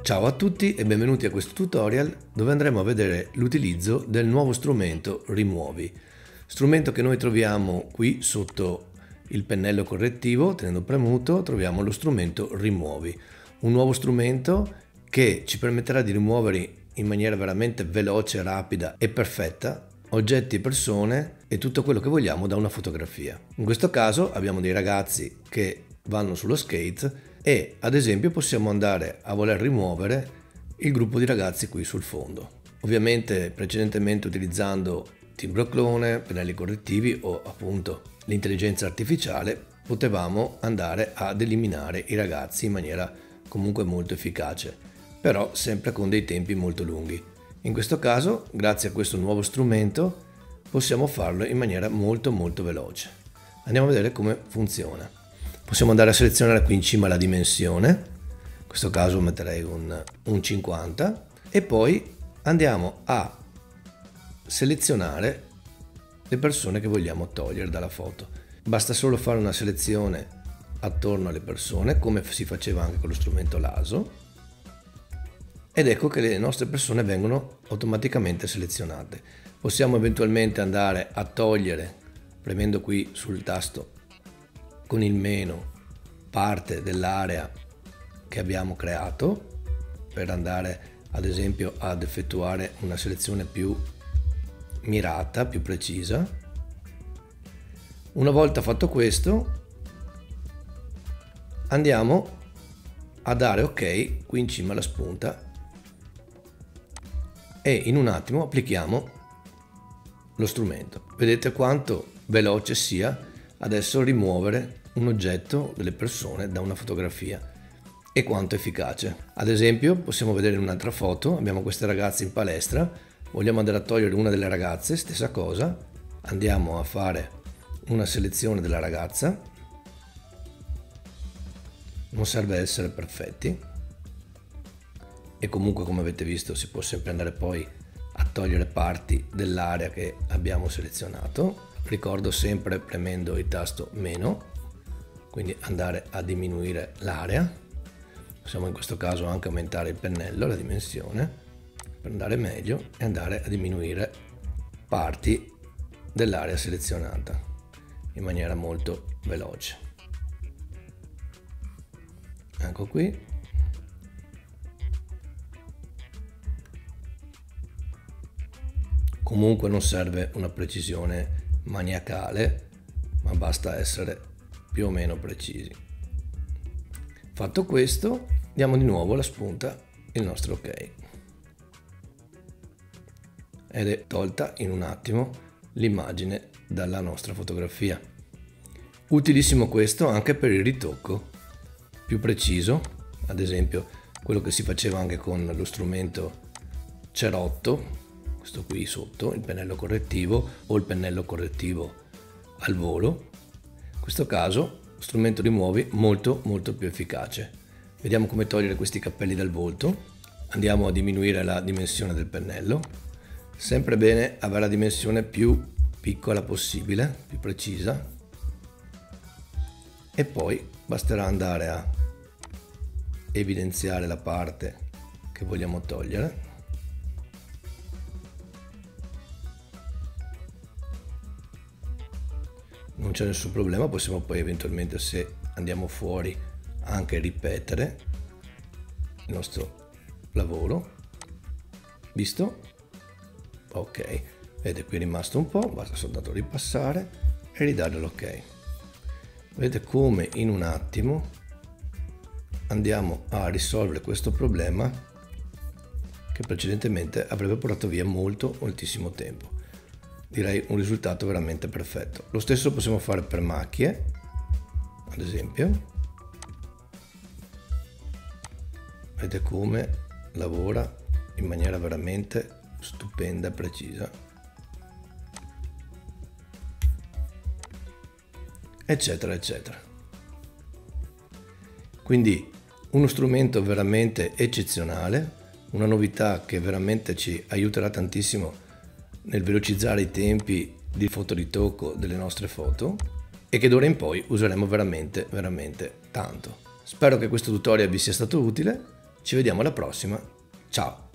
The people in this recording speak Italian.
Ciao a tutti e benvenuti a questo tutorial dove andremo a vedere l'utilizzo del nuovo strumento Rimuovi. Strumento che noi troviamo qui sotto il pennello correttivo, tenendo premuto troviamo lo strumento Rimuovi. Un nuovo strumento che ci permetterà di rimuovere in maniera veramente veloce, rapida e perfetta oggetti e persone e tutto quello che vogliamo da una fotografia. In questo caso abbiamo dei ragazzi che vanno sullo skate e ad esempio possiamo andare a voler rimuovere il gruppo di ragazzi qui sul fondo. Ovviamente precedentemente utilizzando timbro clone, pennelli correttivi o appunto l'intelligenza artificiale potevamo andare ad eliminare i ragazzi in maniera comunque molto efficace, però sempre con dei tempi molto lunghi. In questo caso, grazie a questo nuovo strumento, possiamo farlo in maniera molto veloce. Andiamo a vedere come funziona. Possiamo andare a selezionare qui in cima la dimensione, in questo caso metterei un 50, e poi andiamo a selezionare le persone che vogliamo togliere dalla foto. Basta solo fare una selezione attorno alle persone, come si faceva anche con lo strumento laso, ed ecco che le nostre persone vengono automaticamente selezionate. Possiamo eventualmente andare a togliere, premendo qui sul tasto con il meno, parte dell'area che abbiamo creato per andare ad esempio ad effettuare una selezione più mirata, più precisa. Una volta fatto questo andiamo a dare ok qui in cima alla spunta e in un attimo applichiamo lo strumento. Vedete quanto veloce sia adesso rimuovere un oggetto delle persone da una fotografia e quanto efficace. Ad esempio possiamo vedere in un'altra foto, abbiamo queste ragazze in palestra, vogliamo andare a togliere una delle ragazze, stessa cosa, andiamo a fare una selezione della ragazza, non serve essere perfetti e comunque come avete visto si può sempre andare poi a togliere parti dell'area che abbiamo selezionato. Ricordo sempre premendo il tasto meno, quindi andare a diminuire l'area. Possiamo in questo caso anche aumentare il pennello, la dimensione, per andare meglio e andare a diminuire parti dell'area selezionata in maniera molto veloce. Ecco qui. Comunque non serve una precisione maniacale, ma basta essere più o meno precisi. Fatto questo, diamo di nuovo alla spunta il nostro ok ed è tolta in un attimo l'immagine dalla nostra fotografia. Utilissimo questo anche per il ritocco più preciso, ad esempio quello che si faceva anche con lo strumento cerotto, questo qui sotto, il pennello correttivo o il pennello correttivo al volo. In questo caso lo strumento Rimuovi molto più efficace. Vediamo come togliere questi cappelli dal volto. Andiamo a diminuire la dimensione del pennello, sempre bene avere la dimensione più piccola possibile, più precisa, e poi basterà andare a evidenziare la parte che vogliamo togliere. Non c'è nessun problema, possiamo poi eventualmente, se andiamo fuori, anche ripetere il nostro lavoro. Visto? Ok, vedete qui è rimasto un po', basta soltanto ripassare e ridare l'ok. Vedete come in un attimo andiamo a risolvere questo problema che precedentemente avrebbe portato via moltissimo tempo. Direi un risultato veramente perfetto. Lo stesso possiamo fare per macchie, ad esempio. Vedete come lavora in maniera veramente stupenda e precisa, eccetera eccetera. Quindi uno strumento veramente eccezionale, una novità che veramente ci aiuterà tantissimo nel velocizzare i tempi di fotoritocco delle nostre foto e che d'ora in poi useremo veramente tanto. Spero che questo tutorial vi sia stato utile. Ci vediamo alla prossima, ciao!